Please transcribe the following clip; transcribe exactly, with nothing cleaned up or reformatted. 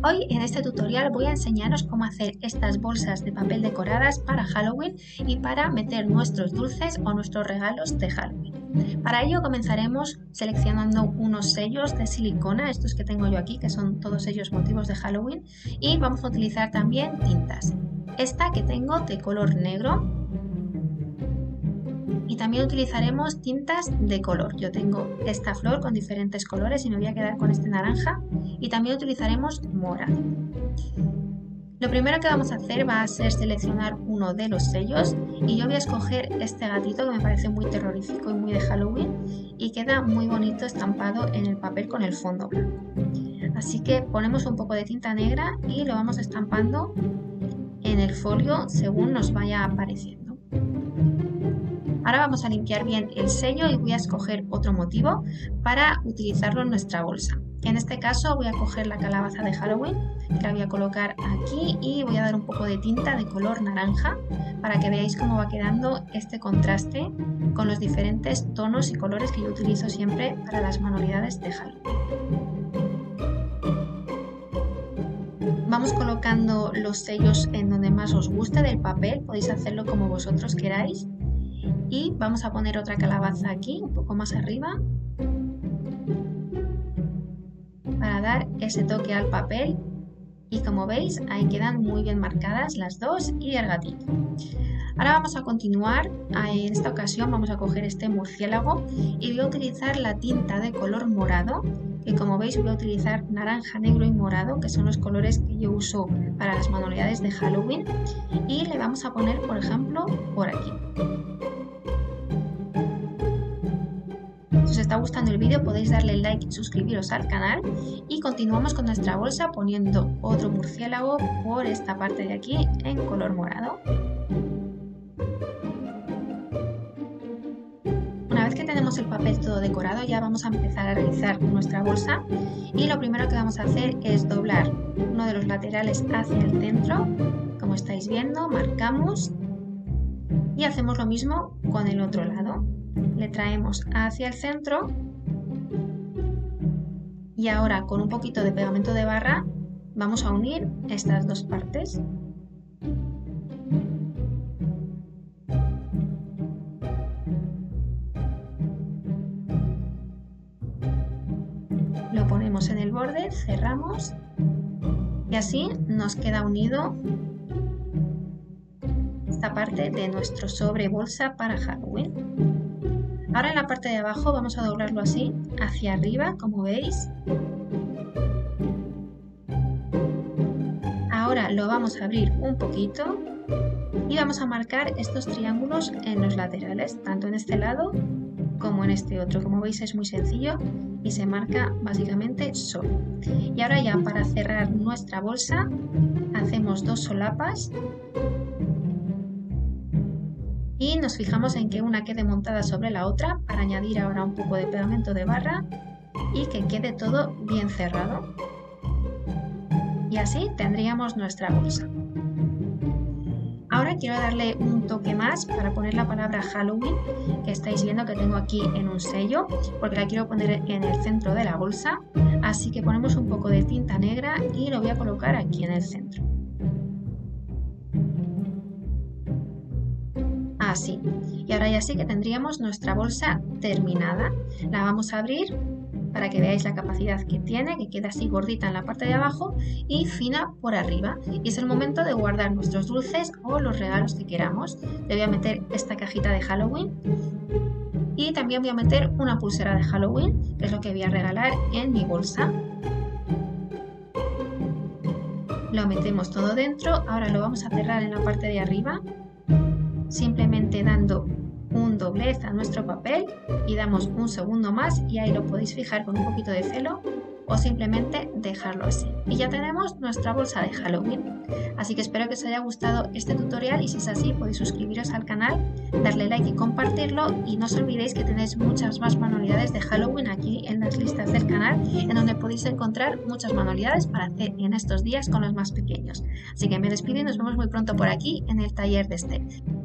Hoy en este tutorial voy a enseñaros cómo hacer estas bolsas de papel decoradas para Halloween y para meter nuestros dulces o nuestros regalos de Halloween. Para ello comenzaremos seleccionando unos sellos de silicona, estos que tengo yo aquí, que son todos ellos motivos de Halloween, y vamos a utilizar también tintas. Esta que tengo de color negro. Y también utilizaremos tintas de color. Yo tengo esta flor con diferentes colores y me voy a quedar con este naranja. Y también utilizaremos morado. Lo primero que vamos a hacer va a ser seleccionar uno de los sellos. Y yo voy a escoger este gatito que me parece muy terrorífico y muy de Halloween. Y queda muy bonito estampado en el papel con el fondo blanco. Así que ponemos un poco de tinta negra y lo vamos estampando en el folio según nos vaya apareciendo. Ahora vamos a limpiar bien el sello y voy a escoger otro motivo para utilizarlo en nuestra bolsa. En este caso voy a coger la calabaza de Halloween, que la voy a colocar aquí y voy a dar un poco de tinta de color naranja para que veáis cómo va quedando este contraste con los diferentes tonos y colores que yo utilizo siempre para las manualidades de Halloween. Vamos colocando los sellos en donde más os guste del papel, podéis hacerlo como vosotros queráis. Y vamos a poner otra calabaza aquí, un poco más arriba, para dar ese toque al papel. Y como veis, ahí quedan muy bien marcadas las dos y el gatito. Ahora vamos a continuar. En esta ocasión vamos a coger este murciélago y voy a utilizar la tinta de color morado, que como veis voy a utilizar naranja, negro y morado, que son los colores que yo uso para las manualidades de Halloween. Y le vamos a poner, por ejemplo, por aquí. Si os está gustando el vídeo podéis darle like y suscribiros al canal y continuamos con nuestra bolsa poniendo otro murciélago por esta parte de aquí en color morado. Una vez que tenemos el papel todo decorado ya vamos a empezar a realizar nuestra bolsa y lo primero que vamos a hacer es doblar uno de los laterales hacia el centro, como estáis viendo, marcamos y hacemos lo mismo con el otro lado. Le traemos hacia el centro y ahora con un poquito de pegamento de barra vamos a unir estas dos partes. Lo ponemos en el borde, cerramos y así nos queda unido esta parte de nuestro sobre bolsa para Halloween. Ahora en la parte de abajo vamos a doblarlo así, hacia arriba, como veis. Ahora lo vamos a abrir un poquito y vamos a marcar estos triángulos en los laterales, tanto en este lado como en este otro. Como veis es muy sencillo y se marca básicamente solo. Y ahora ya para cerrar nuestra bolsa hacemos dos solapas. Y nos fijamos en que una quede montada sobre la otra para añadir ahora un poco de pegamento de barra y que quede todo bien cerrado. Y así tendríamos nuestra bolsa. Ahora quiero darle un toque más para poner la palabra Halloween, que estáis viendo que tengo aquí en un sello, porque la quiero poner en el centro de la bolsa. Así que ponemos un poco de tinta negra y lo voy a colocar aquí en el centro. Así. Y ahora ya sí que tendríamos nuestra bolsa terminada. La vamos a abrir para que veáis la capacidad que tiene, que queda así gordita en la parte de abajo y fina por arriba. Y es el momento de guardar nuestros dulces o los regalos que queramos. Le voy a meter esta cajita de Halloween y también voy a meter una pulsera de Halloween, que es lo que voy a regalar en mi bolsa. Lo metemos todo dentro. Ahora lo vamos a cerrar en la parte de arriba, simplemente dando un doblez a nuestro papel y damos un segundo más y ahí lo podéis fijar con un poquito de celo o simplemente dejarlo así. Y ya tenemos nuestra bolsa de Halloween. Así que espero que os haya gustado este tutorial y si es así podéis suscribiros al canal, darle like y compartirlo y no os olvidéis que tenéis muchas más manualidades de Halloween aquí en las listas del canal en donde podéis encontrar muchas manualidades para hacer en estos días con los más pequeños. Así que me despido y nos vemos muy pronto por aquí en el taller de Esther.